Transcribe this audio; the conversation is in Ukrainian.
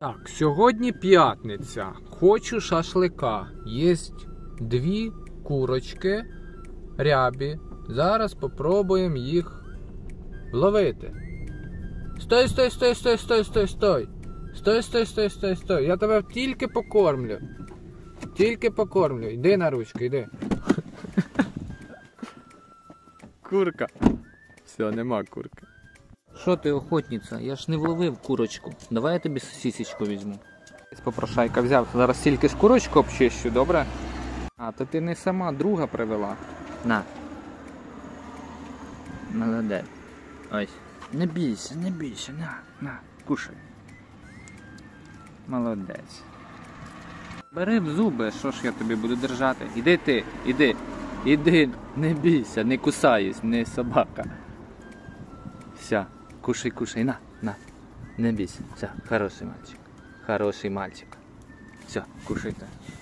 Так, сьогодні п'ятниця. Хочу шашлика. Єсть дві курочки рябі. Зараз попробуємо їх ловити. Стой, стой, стой, стой, стой, стой, стой. Стой, стой, стой, стой, стой. Я тебе тільки покормлю. Тільки покормлю. Йди на ручки, йди. Курка. Все, нема курки. Що ти, охотниця? Я ж не вловив курочку. Давай я тобі сосисечку візьму. Попрошайка взяв. Зараз тільки ж курочку обчищу, добре? А, то ти не сама, друга привела. На. Молодець. Ось. Не бійся, на, кушай. Молодець. Бери в зуби, що ж я тобі буду держати. Іди ти, іди. Іди, не бійся, не кусаюсь, не собака. Все, кушай, кушай, на. Не бійся, все, хороший мальчик. Хороший мальчик. Все, кушайте.